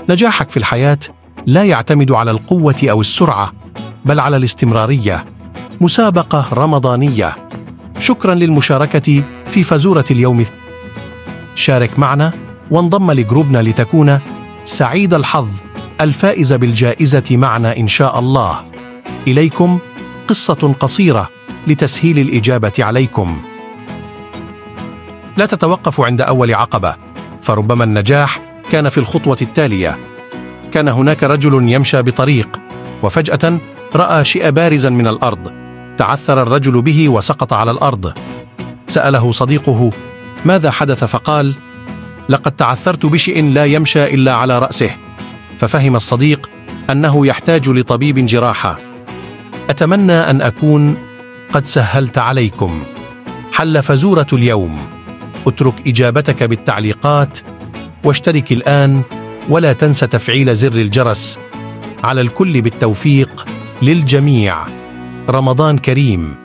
نجاحك في الحياة لا يعتمد على القوة أو السرعة، بل على الاستمرارية. مسابقة رمضانية. شكرا للمشاركة في فزورة اليوم. شارك معنا وانضم لجروبنا لتكون سعيد الحظ الفائز بالجائزة معنا إن شاء الله. إليكم قصة قصيرة لتسهيل الإجابة عليكم. لا تتوقف عند أول عقبة، فربما النجاح كان في الخطوة التالية. كان هناك رجل يمشى بطريق، وفجأة رأى شيء بارزا من الأرض. تعثر الرجل به وسقط على الأرض. سأله صديقه ماذا حدث، فقال: لقد تعثرت بشيء لا يمشى إلا على رأسه. ففهم الصديق أنه يحتاج لطبيب جراحة. أتمنى أن أكون قد سهلت عليكم حل فزورة اليوم. اترك إجابتك بالتعليقات، واشترك الآن، ولا تنسى تفعيل زر الجرس. على الكل بالتوفيق للجميع. رمضان كريم.